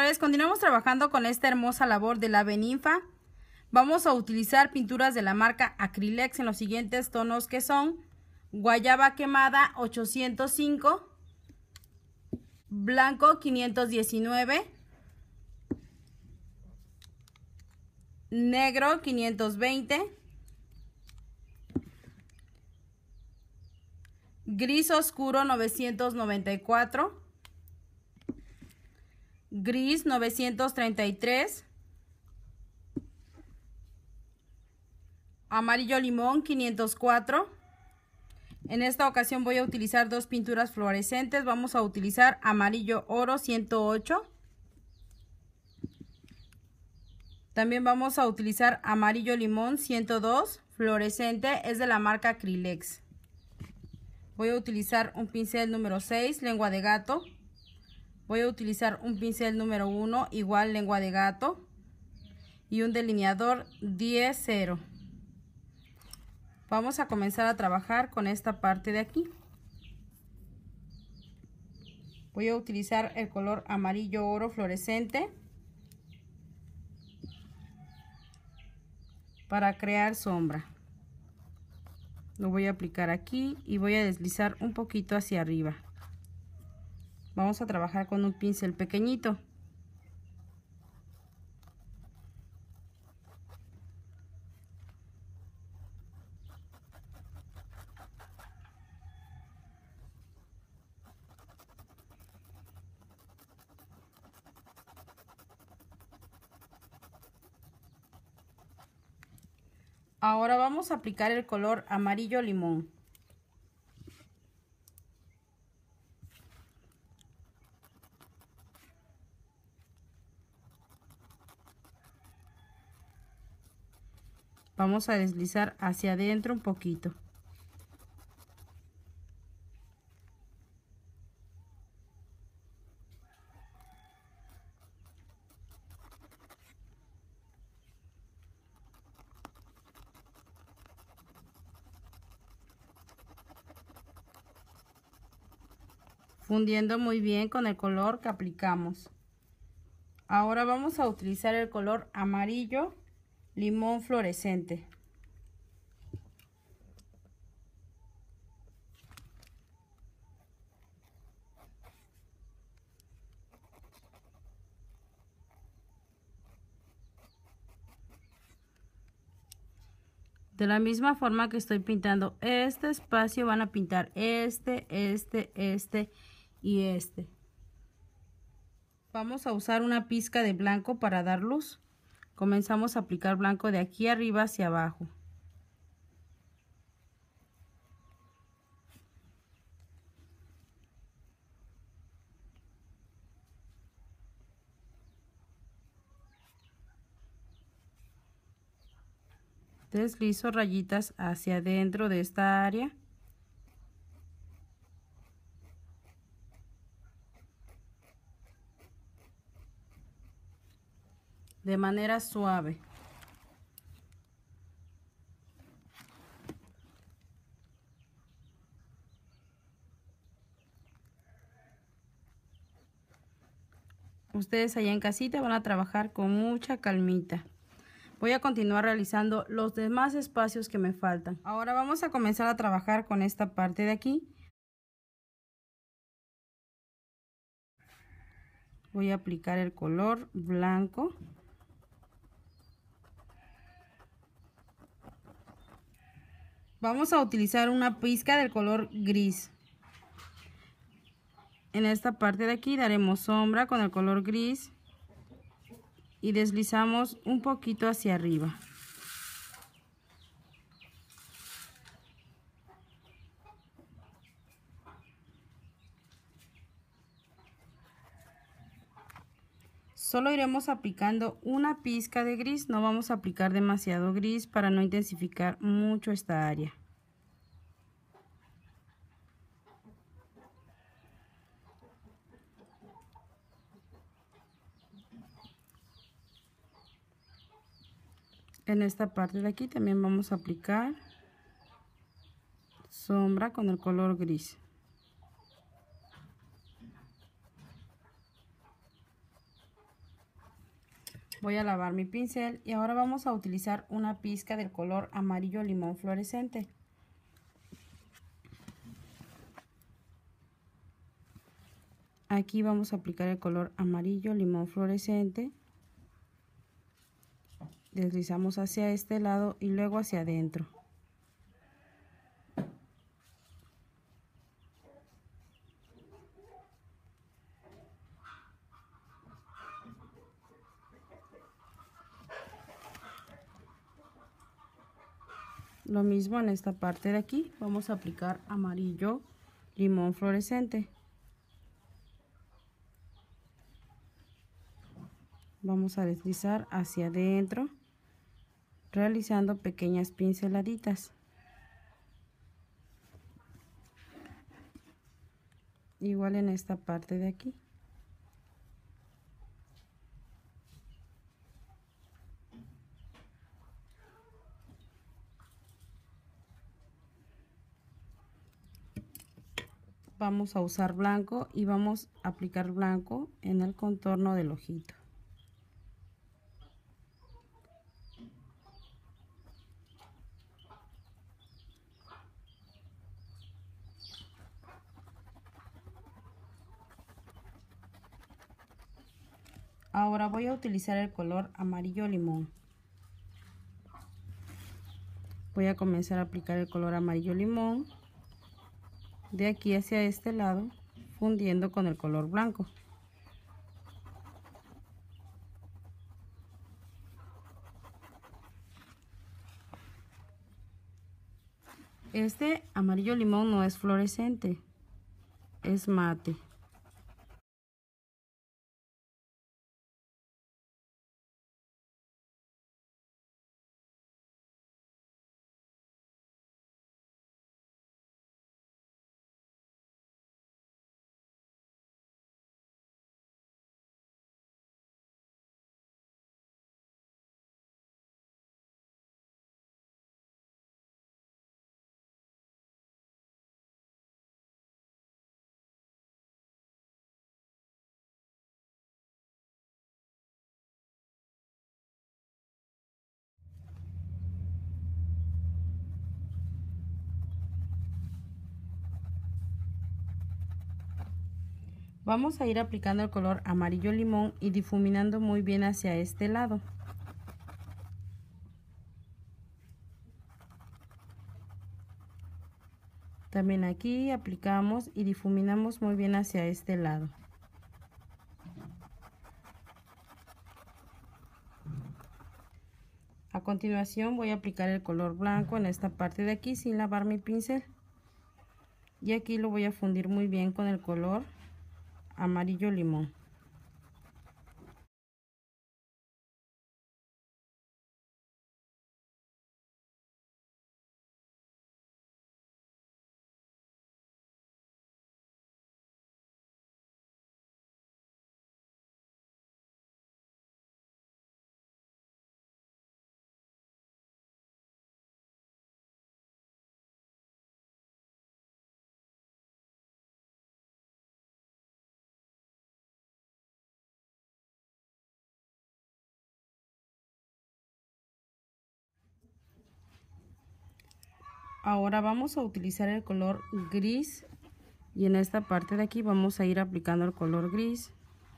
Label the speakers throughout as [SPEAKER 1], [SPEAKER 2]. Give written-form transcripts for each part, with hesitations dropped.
[SPEAKER 1] Señores, continuamos trabajando con esta hermosa labor de la ave ninfa. Vamos a utilizar pinturas de la marca Acrylex en los siguientes tonos, que son guayaba quemada 805, blanco 519, negro 520, gris oscuro 994, gris 933, amarillo limón 504. En esta ocasión voy a utilizar dos pinturas fluorescentes. Vamos a utilizar amarillo oro 108. También vamos a utilizar amarillo limón 102, fluorescente, es de la marca Acrylex. Voy a utilizar un pincel número 6, lengua de gato. Voy a utilizar un pincel número 1, igual lengua de gato. Y un delineador 10-0. Vamos a comenzar a trabajar con esta parte de aquí. Voy a utilizar el color amarillo oro fluorescente para crear sombra. Lo voy a aplicar aquí y voy a deslizar un poquito hacia arriba. Vamos a trabajar con un pincel pequeñito. Ahora vamos a aplicar el color amarillo limón. Vamos a deslizar hacia adentro un poquito. Fundiendo muy bien con el color que aplicamos. Ahora vamos a utilizar el color amarillo limón fluorescente. De la misma forma que estoy pintando este espacio, van a pintar este y este. Vamos a usar una pizca de blanco para dar luz. Comenzamos a aplicar blanco de aquí arriba hacia abajo. Deslizo rayitas hacia adentro de esta área. De manera suave. Ustedes allá en casita van a trabajar con mucha calmita. Voy a continuar realizando los demás espacios que me faltan. Ahora vamos a comenzar a trabajar con esta parte de aquí. Voy a aplicar el color blanco. Vamos a utilizar una pizca del color gris. En esta parte de aquí daremos sombra con el color gris y deslizamos un poquito hacia arriba. Solo iremos aplicando una pizca de gris, no vamos a aplicar demasiado gris para no intensificar mucho esta área. En esta parte de aquí también vamos a aplicar sombra con el color gris. Voy a lavar mi pincel y ahora vamos a utilizar una pizca del color amarillo limón fluorescente. Aquí vamos a aplicar el color amarillo limón fluorescente. Deslizamos hacia este lado y luego hacia adentro. Lo mismo en esta parte de aquí, vamos a aplicar amarillo limón fluorescente. Vamos a deslizar hacia adentro, realizando pequeñas pinceladitas. Igual en esta parte de aquí. Vamos a usar blanco y vamos a aplicar blanco en el contorno del ojito. Ahora voy a utilizar el color amarillo limón. Voy a comenzar a aplicar el color amarillo limón de aquí hacia este lado, fundiendo con el color blanco. Este amarillo limón no es fluorescente, es mate. Vamos a ir aplicando el color amarillo limón y difuminando muy bien hacia este lado. También aquí aplicamos y difuminamos muy bien hacia este lado. A continuación voy a aplicar el color blanco en esta parte de aquí sin lavar mi pincel. Y aquí lo voy a fundir muy bien con el color amarillo limón. Ahora vamos a utilizar el color gris y en esta parte de aquí vamos a ir aplicando el color gris.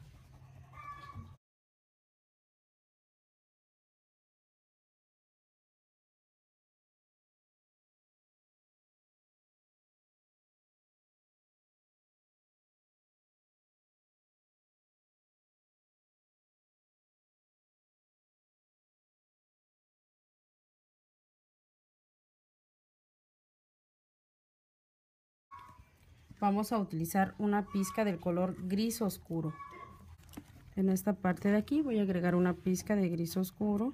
[SPEAKER 1] Vamos a utilizar una pizca del color gris oscuro. En esta parte de aquí voy a agregar una pizca de gris oscuro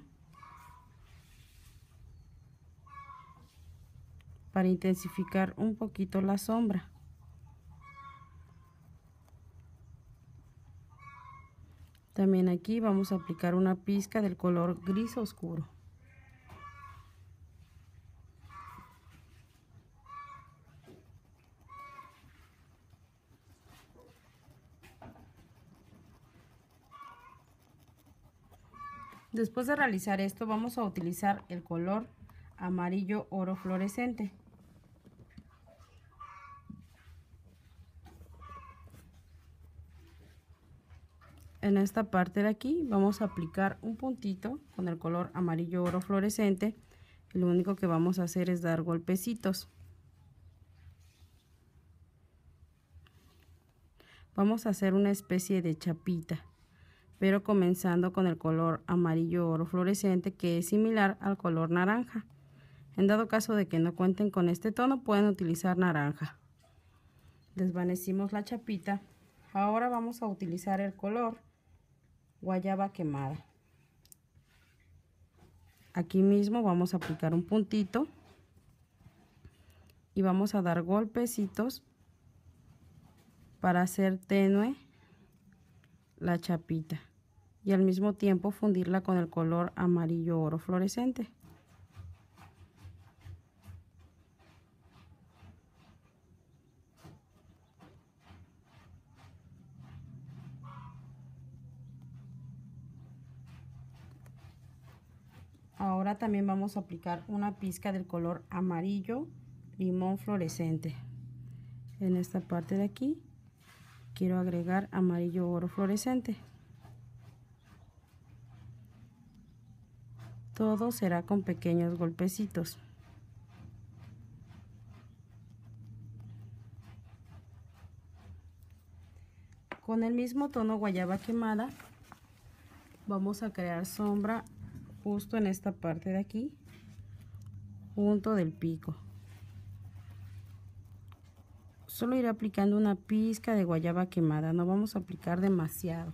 [SPEAKER 1] para intensificar un poquito la sombra. También aquí vamos a aplicar una pizca del color gris oscuro. Después de realizar esto, vamos a utilizar el color amarillo oro fluorescente. En esta parte de aquí vamos a aplicar un puntito con el color amarillo oro fluorescente. Y lo único que vamos a hacer es dar golpecitos. Vamos a hacer una especie de chapita, pero comenzando con el color amarillo oro fluorescente, que es similar al color naranja. En dado caso de que no cuenten con este tono, pueden utilizar naranja. Desvanecimos la chapita. Ahora vamos a utilizar el color guayaba quemada. Aquí mismo vamos a aplicar un puntito y vamos a dar golpecitos para hacer tenue la chapita y al mismo tiempo fundirla con el color amarillo oro fluorescente. Ahora también vamos a aplicar una pizca del color amarillo limón fluorescente. En esta parte de aquí quiero agregar amarillo oro fluorescente. Todo será con pequeños golpecitos. Con el mismo tono guayaba quemada vamos a crear sombra justo en esta parte de aquí, junto del pico. Solo iré aplicando una pizca de guayaba quemada, no vamos a aplicar demasiado.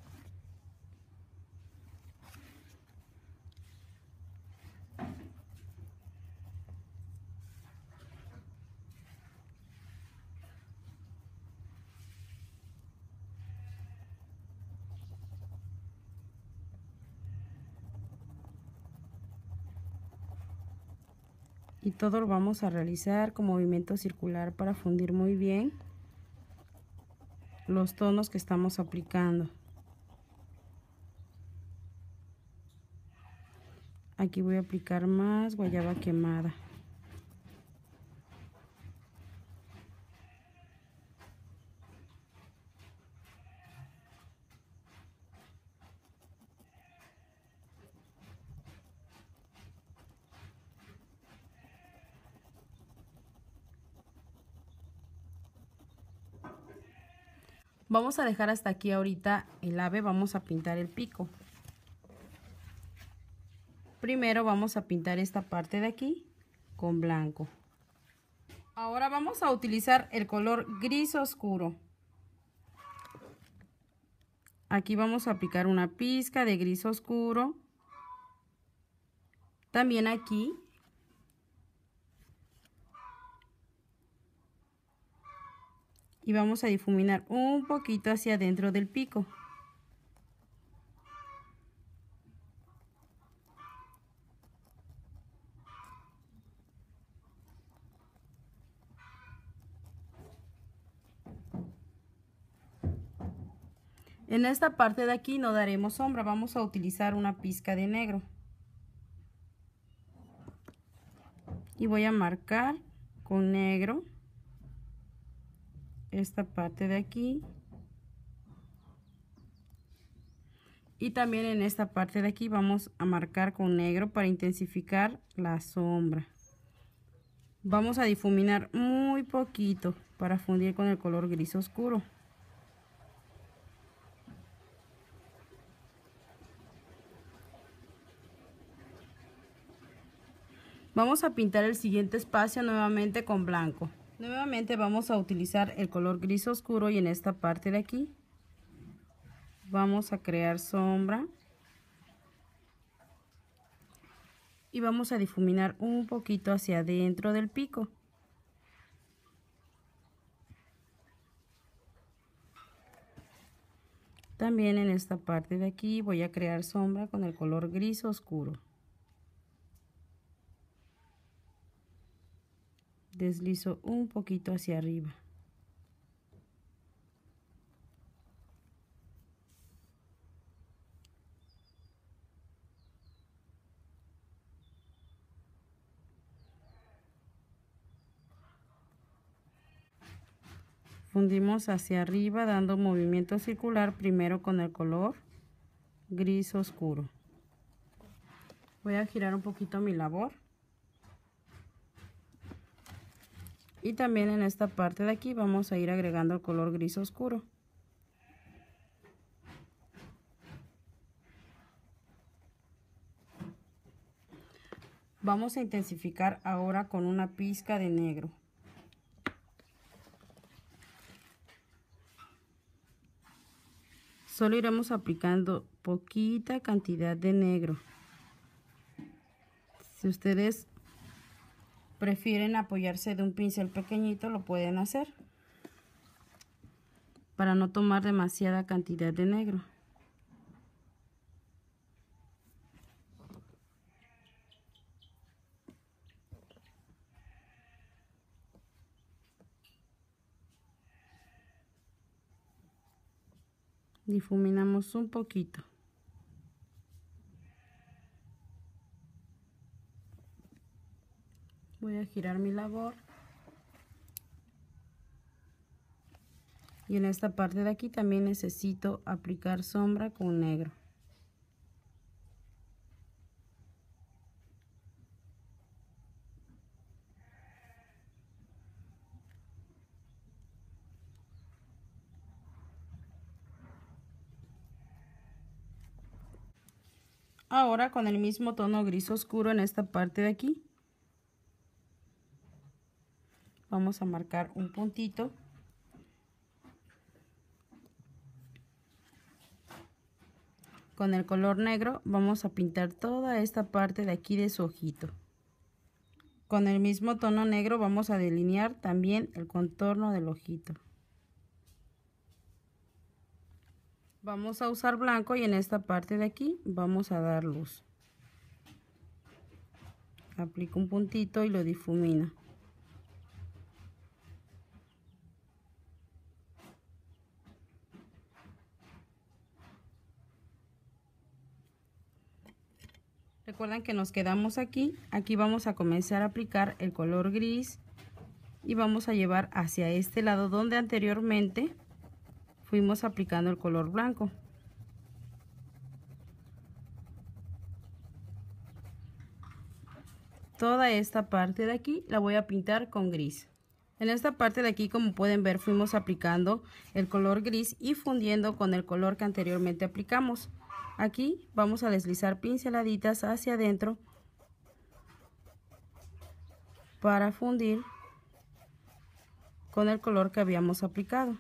[SPEAKER 1] Y todo lo vamos a realizar con movimiento circular para fundir muy bien los tonos que estamos aplicando. Aquí voy a aplicar más guayaba quemada. Vamos a dejar hasta aquí ahorita el ave, vamos a pintar el pico. Primero vamos a pintar esta parte de aquí con blanco. Ahora vamos a utilizar el color gris oscuro. Aquí vamos a aplicar una pizca de gris oscuro. También aquí. Y vamos a difuminar un poquito hacia adentro del pico. En esta parte de aquí no daremos sombra, vamos a utilizar una pizca de negro. Y voy a marcar con negro esta parte de aquí. Y también en esta parte de aquí vamos a marcar con negro para intensificar la sombra. Vamos a difuminar muy poquito para fundir con el color gris oscuro. Vamos a pintar el siguiente espacio nuevamente con blanco. Nuevamente vamos a utilizar el color gris oscuro y en esta parte de aquí vamos a crear sombra. Y vamos a difuminar un poquito hacia adentro del pico. También en esta parte de aquí voy a crear sombra con el color gris oscuro. Deslizo un poquito hacia arriba. Difundimos hacia arriba dando movimiento circular primero con el color gris oscuro. Voy a girar un poquito mi labor. Y también en esta parte de aquí vamos a ir agregando el color gris oscuro. Vamos a intensificar ahora con una pizca de negro. Solo iremos aplicando poquita cantidad de negro. Si ustedes prefieren apoyarse de un pincel pequeñito, lo pueden hacer para no tomar demasiada cantidad de negro. Difuminamos un poquito. Voy a girar mi labor. Y en esta parte de aquí también necesito aplicar sombra con negro. Ahora con el mismo tono gris oscuro en esta parte de aquí, vamos a marcar un puntito. Con el color negro vamos a pintar toda esta parte de aquí de su ojito. Con el mismo tono negro vamos a delinear también el contorno del ojito. Vamos a usar blanco y en esta parte de aquí vamos a dar luz. Aplico un puntito y lo difumino. Recuerden que nos quedamos aquí. Aquí vamos a comenzar a aplicar el color gris y vamos a llevar hacia este lado donde anteriormente fuimos aplicando el color blanco. Toda esta parte de aquí la voy a pintar con gris. En esta parte de aquí, como pueden ver, fuimos aplicando el color gris y fundiendo con el color que anteriormente aplicamos. Aquí vamos a deslizar pinceladitas hacia adentro para fundir con el color que habíamos aplicado.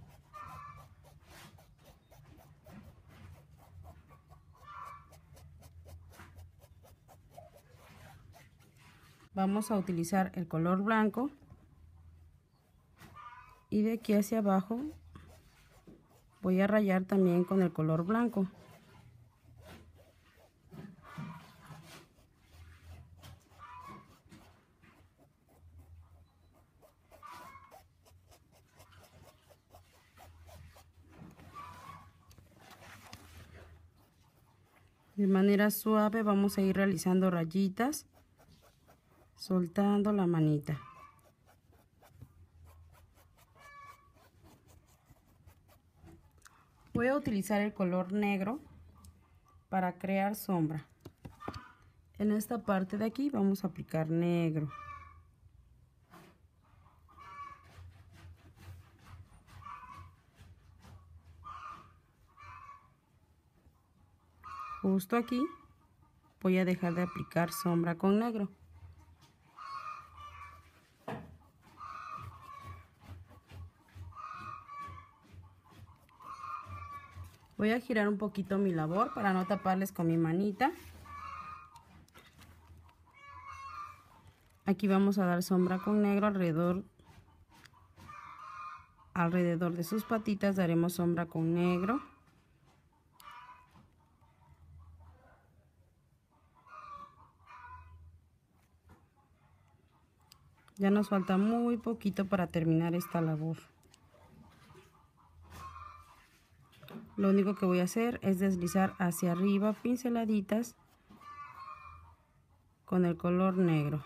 [SPEAKER 1] Vamos a utilizar el color blanco y de aquí hacia abajo voy a rayar también con el color blanco. De manera suave vamos a ir realizando rayitas, soltando la manita. Voy a utilizar el color negro para crear sombra. En esta parte de aquí vamos a aplicar negro. Justo aquí voy a dejar de aplicar sombra con negro. Voy a girar un poquito mi labor para no taparles con mi manita. Aquí vamos a dar sombra con negro alrededor de sus patitas, daremos sombra con negro. Ya nos falta muy poquito para terminar esta labor. Lo único que voy a hacer es deslizar hacia arriba pinceladitas con el color negro.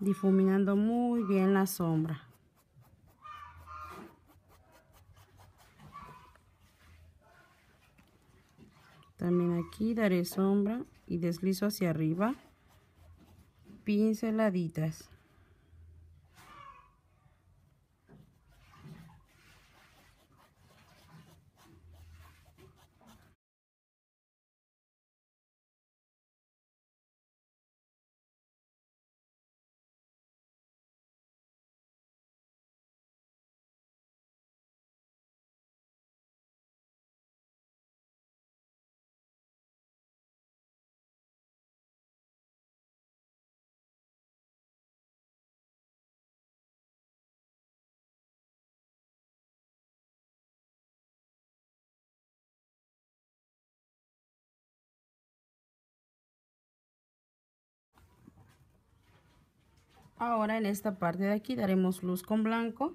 [SPEAKER 1] difuminando muy bien la sombra. También aquí daré sombra y deslizo hacia arriba, pinceladitas. Ahora en esta parte de aquí daremos luz con blanco.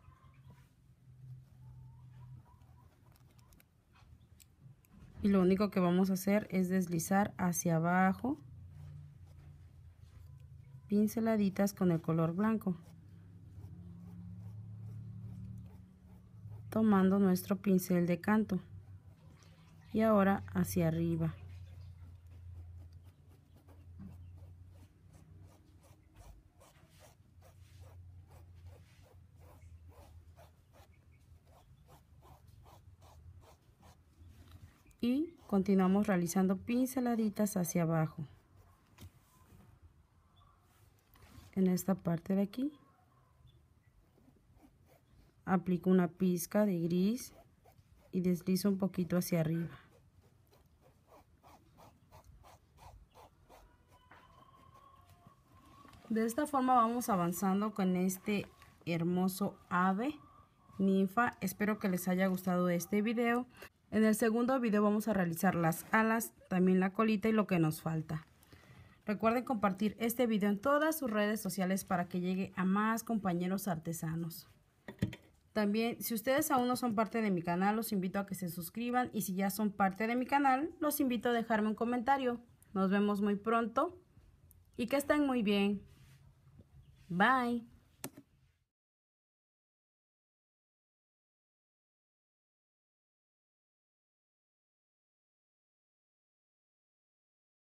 [SPEAKER 1] Y lo único que vamos a hacer es deslizar hacia abajo, pinceladitas con el color blanco, tomando nuestro pincel de canto. Y ahora hacia arriba. Y continuamos realizando pinceladitas hacia abajo. En esta parte de aquí aplico una pizca de gris y deslizo un poquito hacia arriba. De esta forma vamos avanzando con este hermoso ave ninfa. Espero que les haya gustado este video. En el segundo video vamos a realizar las alas, también la colita y lo que nos falta. Recuerden compartir este video en todas sus redes sociales para que llegue a más compañeros artesanos. También, si ustedes aún no son parte de mi canal, los invito a que se suscriban. Y si ya son parte de mi canal, los invito a dejarme un comentario. Nos vemos muy pronto y que estén muy bien. Bye.